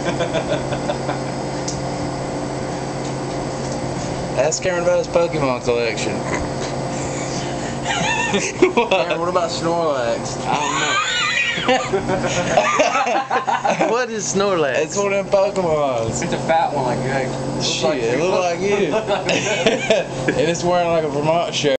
Ask Cameron about his Pokemon collection. Cameron, what about Snorlax? I don't know. What is Snorlax? It's one of them Pokemons. It's a fat one like you. Shit, it look like you. And it's wearing like a Vermont shirt.